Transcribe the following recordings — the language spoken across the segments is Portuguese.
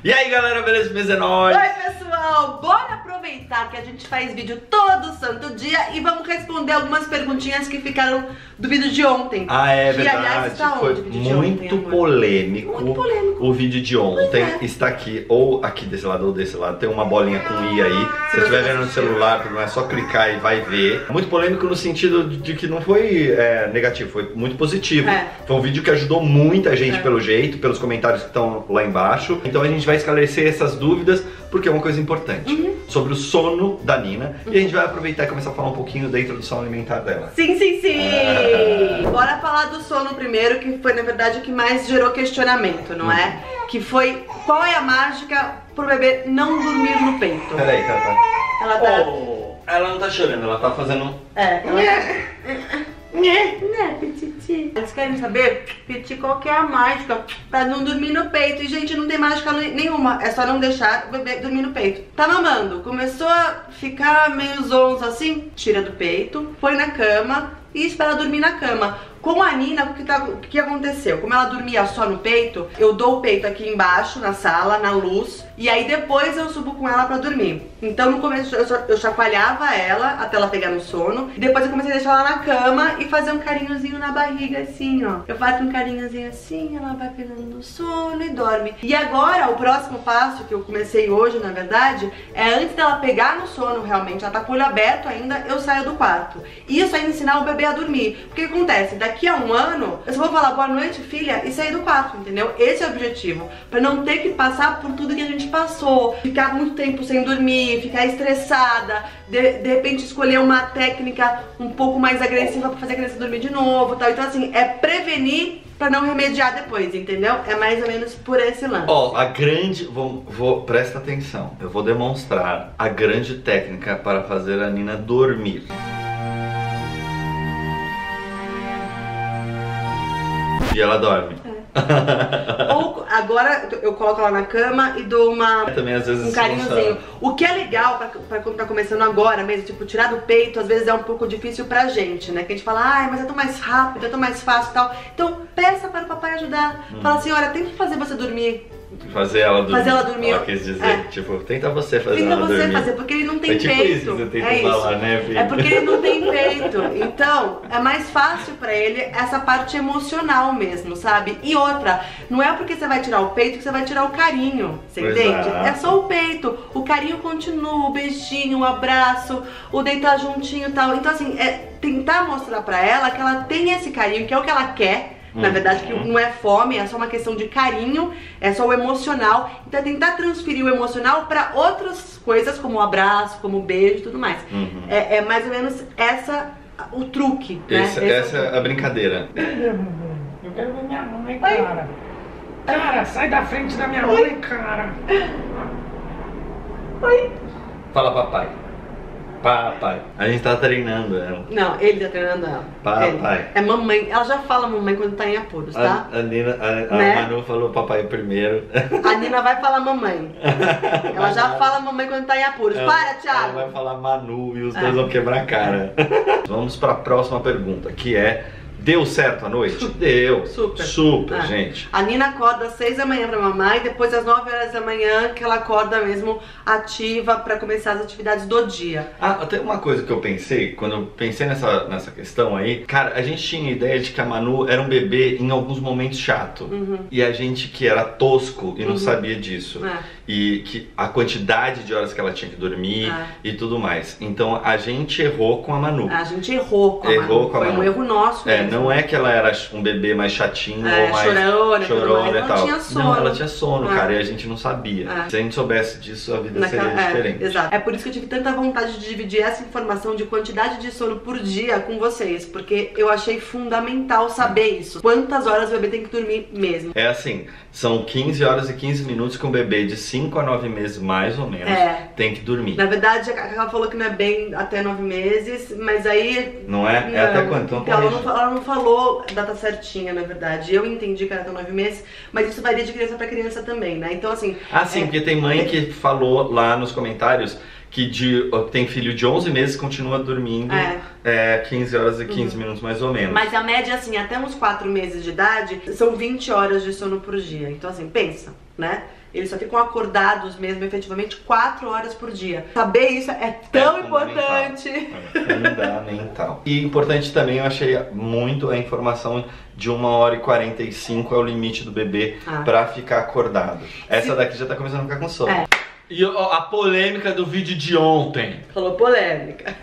E aí galera, beleza? Beleza, é nóis! Oi pessoal, bora aproveitar que a gente faz vídeo todo santo dia e vamos responder algumas perguntinhas que ficaram do vídeo de ontem. Ah, é que, verdade, aliás, está foi onde, o vídeo de muito ontem, polêmico. Muito polêmico. O vídeo de ontem Pois é. está aqui, ou aqui desse lado ou desse lado, tem uma bolinha com I aí. Se você estiver vendo no celular, não é só clicar e vai ver. Muito polêmico no sentido de que não foi negativo, foi muito positivo. Foi um vídeo que ajudou muita gente pelo jeito, pelos comentários que estão lá embaixo. Então a gente vai esclarecer essas dúvidas, porque é uma coisa importante. Sobre o sono da Nina. E a gente vai aproveitar e começar a falar um pouquinho da introdução alimentar dela. Sim, sim, sim! Bora falar do sono primeiro, que foi na verdade o que mais gerou questionamento, não é? Que foi, qual é a mágica pro bebê não dormir no peito? Peraí, cara. Ela tá... Ela não tá chorando, ela tá fazendo... Né, Petiti? Eles querem saber, Petiti, qual que é a mágica pra não dormir no peito. E, gente, não tem mágica nenhuma. É só não deixar o bebê dormir no peito. Tá mamando, começou a ficar meio zonzo assim, tira do peito, põe na cama e espera dormir na cama. Com a Nina, o que aconteceu? Como ela dormia só no peito, eu dou o peito aqui embaixo, na sala, na luz, e aí depois eu subo com ela pra dormir. Então no começo eu chacoalhava ela até ela pegar no sono, e depois eu comecei a deixar ela na cama e fazer um carinhozinho na barriga assim, ó. Eu faço um carinhozinho assim, ela vai pegando no sono e dorme. E agora, o próximo passo, que eu comecei hoje, na verdade, é antes dela pegar no sono realmente, ela tá com o olho aberto ainda, eu saio do quarto. Isso é ensinar o bebê a dormir. Porque o que acontece? Daqui a um ano, eu só vou falar boa noite, filha, e sair do quarto, entendeu? Esse é o objetivo. Pra não ter que passar por tudo que a gente passou. Ficar muito tempo sem dormir, ficar estressada, de repente escolher uma técnica um pouco mais agressiva pra fazer a criança dormir de novo, tal. Então assim, é prevenir pra não remediar depois, entendeu? É mais ou menos por esse lance. Ó, a grande... presta atenção. Eu vou demonstrar a grande técnica para fazer a Nina dormir. E ela dorme. Ou agora eu coloco ela na cama e dou também, às vezes, um carinhozinho. O que é legal pra quando tá começando agora mesmo, tipo, tirar do peito, às vezes é um pouco difícil pra gente, né? Que a gente fala, ai, mas é tão mais rápido, é tão mais fácil e tal. Então peça para o papai ajudar. Fala assim, olha, tenta fazer você dormir. Fazer ela dormir. Fazer ela dormir. Ela quis dizer, tipo, tenta você fazer tenta ela dormir. Tenta você fazer, porque ele não tem tipo peito. Isso que você tenta falar, né, filho? É porque ele não tem peito. Então, é mais fácil pra ele essa parte emocional mesmo, sabe? E outra, não é porque você vai tirar o peito que você vai tirar o carinho, você entende? É só o peito. O carinho continua, o beijinho, o abraço, o deitar juntinho e tal. Então, assim, é tentar mostrar pra ela que ela tem esse carinho, que é o que ela quer. Na verdade, que não é fome, é só uma questão de carinho, é só o emocional. Então é tentar transferir o emocional pra outras coisas, como o abraço, como o beijo e tudo mais. É mais ou menos o truque, né? Essa é a brincadeira. Eu quero ver minha mãe, cara. Cara, sai da frente da minha mãe, cara. Oi. Fala papai. Papai. A gente tá treinando ela. Não, ele tá treinando ela. Papai. É mamãe. Ela já fala mamãe quando tá em apuros, tá? A Nina, né? Manu falou papai primeiro. A Nina vai falar mamãe. Ela já fala mamãe quando tá em apuros. Para, Thiago! Ela vai falar Manu e os dois vão quebrar a cara. Vamos pra próxima pergunta, que é... Deu certo a noite? Deu. Super, gente. A Nina acorda às 6 da manhã pra mamar e depois às 9 horas da manhã que ela acorda mesmo ativa pra começar as atividades do dia. Tem uma coisa que eu pensei, quando eu pensei nessa questão aí, cara, a gente tinha a ideia de que a Manu era um bebê em alguns momentos chato. E a gente que era tosco e não sabia disso. E que a quantidade de horas que ela tinha que dormir e tudo mais. Então a gente errou com a Manu. A gente errou com a Manu. Foi um erro nosso mesmo. Não é que ela era um bebê mais chatinho ou mais chorona e tal. Ela tinha sono. Não, ela tinha sono, cara, e a gente não sabia. Se a gente soubesse disso, a vida seria diferente. Exato. É por isso que eu tive tanta vontade de dividir essa informação de quantidade de sono por dia com vocês, porque eu achei fundamental saber isso. Quantas horas o bebê tem que dormir mesmo. É assim, são 15 horas e 15 minutos que um bebê de 5 a 9 meses, mais ou menos, tem que dormir. Na verdade, a Cacá falou que não é bem até 9 meses, mas aí... Não é? É até quanto? Então, ela não falou a data certinha, na verdade. Eu entendi que era até 9 meses, mas isso varia de criança pra criança também, né? Então, assim... sim, porque tem mãe que falou lá nos comentários que tem filho de 11 meses e continua dormindo 15 horas e 15 minutos mais ou menos. Mas a média, assim, até uns 4 meses de idade, são 20 horas de sono por dia. Então, assim, pensa, né? eles só ficam acordados mesmo, efetivamente, 4 horas por dia. Saber isso é tão importante. Fundamental. E importante também, eu achei muito a informação de 1h45 é o limite do bebê pra ficar acordado. Essa daqui já tá começando a ficar com sono. E a polêmica do vídeo de ontem. Falou polêmica.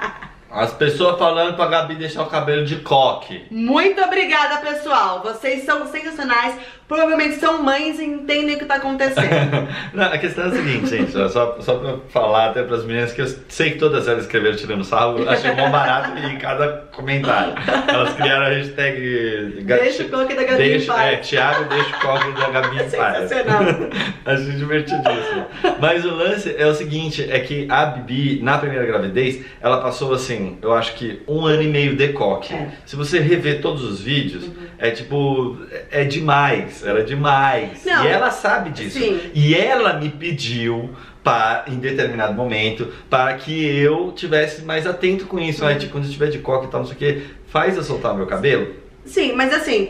As pessoas falando pra Gabi deixar o cabelo de coque. Muito obrigada, pessoal. Vocês são sensacionais. Provavelmente são mães e entendem o que tá acontecendo. Não, a questão é a seguinte, gente. Só pra falar até pras meninas que eu sei que todas elas escreveram tirando sarro. Eu achei mó barato em cada comentário. Elas criaram a hashtag... Deixa o coque da Gabi em paz. Thiago deixa o coque da Gabi em paz. Sensacional. Achei divertidíssimo. Mas o lance é o seguinte, é que a Bibi, na primeira gravidez, ela passou assim, eu acho que 1 ano e meio de coque. Se você rever todos os vídeos, é tipo, é demais. Era demais. Não, e ela sabe disso. Sim. E ela me pediu em determinado momento para que eu tivesse mais atento com isso. Aí, tipo, quando eu estiver de coque e tal, não sei o que, faz eu soltar o meu cabelo. Sim, mas assim,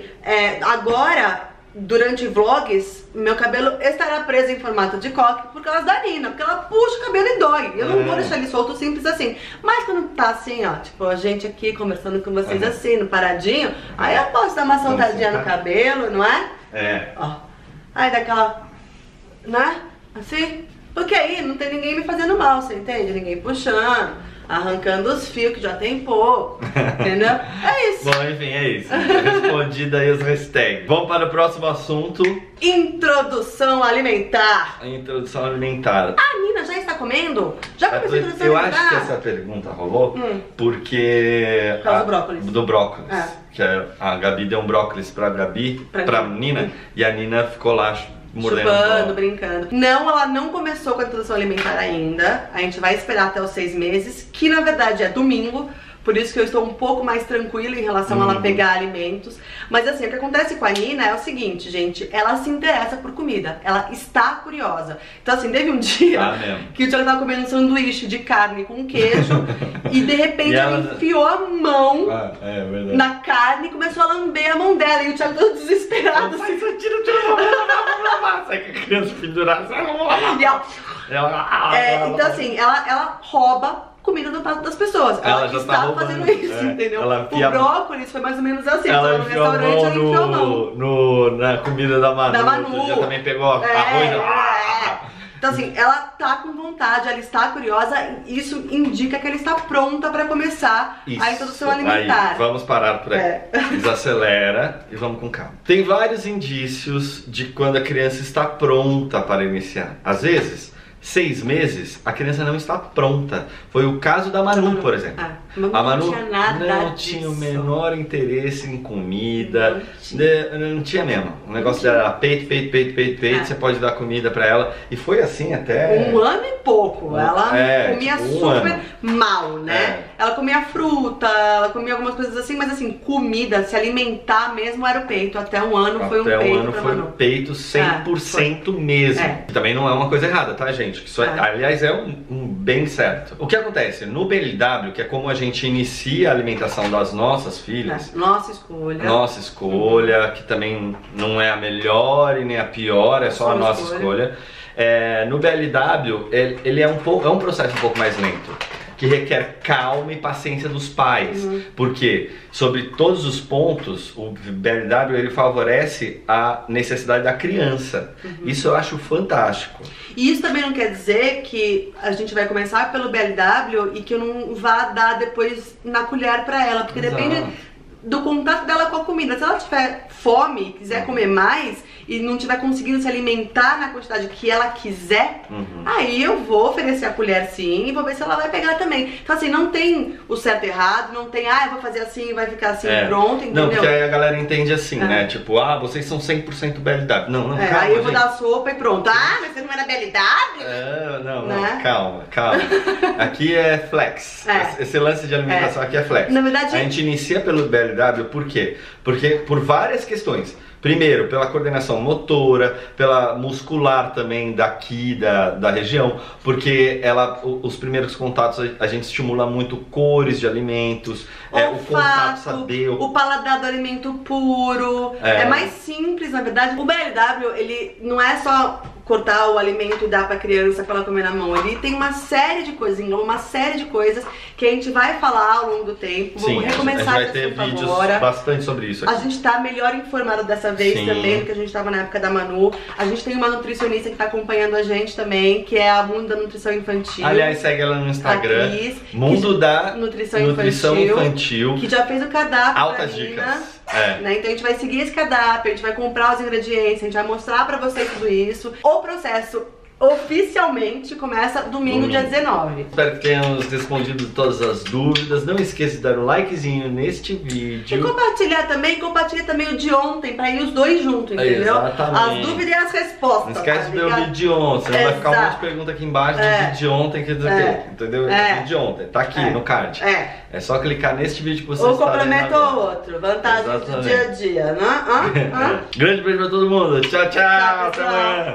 agora, durante vlogs, meu cabelo estará preso em formato de coque por causa da Nina, porque ela puxa o cabelo e dói. Eu não vou deixar ele solto simples assim. Mas quando tá assim, ó, tipo, a gente aqui conversando com vocês assim, no paradinho, aí eu posso dar uma soltadinha no cabelo, não é? Ó. Aí daquela, né? Assim. Porque aí não tem ninguém me fazendo mal, você entende? Ninguém puxando, arrancando os fios, que já tem pouco, entendeu? É isso. Bom, enfim, é isso. Respondida aí as hashtags. Vamos para o próximo assunto. Introdução alimentar. Introdução alimentar. A Nina já está comendo? Já começou a introdução alimentar? alimentar? Eu acho que essa pergunta rolou porque... Por causa do brócolis. Do brócolis. Que a Gabi deu um brócolis pra Nina, e a Nina ficou lá chupando, brincando. Não, ela não começou com a introdução alimentar ainda. A gente vai esperar até os 6 meses, que na verdade é domingo. Por isso que eu estou um pouco mais tranquila em relação a ela pegar alimentos. Mas assim, o que acontece com a Nina é o seguinte, gente. Ela se interessa por comida. Ela está curiosa. Então assim, teve um dia que o Thiago tava comendo um sanduíche de carne com queijo. E de repente ela enfiou a mão na carne e começou a lamber a mão dela. E o Thiago todo desesperado. Assim, tira, sai que a criança pendurada. Então assim, ela rouba comida do prato das pessoas. Ela já está fazendo isso, entendeu? O brócolis foi mais ou menos assim. Ela no restaurante, ela enfiou a mão. Na comida da Manu. Já também pegou arroz. Então assim, ela tá com vontade, ela está curiosa. Isso indica que ela está pronta para começar a introdução alimentar. Aí, vamos parar por aí. Desacelera e vamos com calma. Tem vários indícios de quando a criança está pronta para iniciar. Às vezes, 6 meses, a criança não está pronta. Foi o caso da Manu, por exemplo. A Manu não tinha o menor interesse em comida, não tinha mesmo. O negócio dela era peito, você pode dar comida pra ela. E foi assim até... 1 ano e pouco. Ela comia super mal, né? Ela comia fruta, ela comia algumas coisas assim, mas assim, comida, se alimentar mesmo era o peito. Até 1 ano foi um peito. Até 1 ano foi o peito 100% mesmo. Também não é uma coisa errada, tá, gente? Isso aliás, é um bem certo. O que acontece? No BLW, que é como a gente inicia a alimentação das nossas filhas, nossa escolha, que também não é a melhor e nem a pior, é só a nossa escolha. No BLW, ele é um processo um pouco mais lento, que requer calma e paciência dos pais, porque sobre todos os pontos o BLW ele favorece a necessidade da criança. Isso eu acho fantástico. E isso também não quer dizer que a gente vai começar pelo BLW e que eu não vá dar depois na colher pra ela, porque depende do contato dela com a comida. Se ela tiver fome, quiser comer mais e não estiver conseguindo se alimentar na quantidade que ela quiser, aí eu vou oferecer a colher sim e vou ver se ela vai pegar também. Então assim, não tem o certo e errado, não tem, eu vou fazer assim e vai ficar assim pronto, entendeu? Não, porque aí a galera entende assim, né? Tipo, vocês são 100% BLW. Não, calma, aí eu vou dar sopa e pronto. Mas você não era BLW? Não, calma. Aqui é flex. Esse lance de alimentação aqui é flex. Na verdade, a gente inicia pelo BLW, por quê? Porque por várias questões. Primeiro, pela coordenação motora, pela muscular também daqui da região, porque os primeiros contatos a gente estimula muito cores de alimentos, o contato, saber... O paladar do alimento puro, é mais simples na verdade. O BLW, ele não é só cortar o alimento e dar pra criança pra ela comer na mão. Ele tem uma série de coisas, uma série de coisas que a gente vai falar ao longo do tempo. Sim, vamos recomeçar a gente vai ter vídeos bastante sobre isso aqui. A gente tá melhor informado dessa vez Sim. também, do que a gente tava na época da Manu. A gente tem uma nutricionista que tá acompanhando a gente também, que é a Mundo da Nutrição Infantil. Aliás, segue ela no Instagram. Cris, Mundo da Nutrição Infantil, que já fez o cardápio. Altas dicas. Né? Então a gente vai seguir esse cardápio, a gente vai comprar os ingredientes, a gente vai mostrar pra vocês tudo isso. O processo oficialmente começa domingo, dia 19. Espero que tenhamos respondido todas as dúvidas. Não esqueça de dar um likezinho neste vídeo. E compartilha também o de ontem, pra ir os dois juntos, entendeu? Exatamente. As dúvidas e as respostas. Não esquece tá de ver o vídeo de ontem, senão vai ficar um monte de pergunta aqui embaixo do vídeo de ontem, quer dizer o quê? Entendeu? O vídeo de ontem, tá aqui no card. É só clicar neste vídeo que você está vendo. Um complemento ou outro, vantagem do dia a dia, né? Grande beijo pra todo mundo. Tchau, tchau. Até amanhã.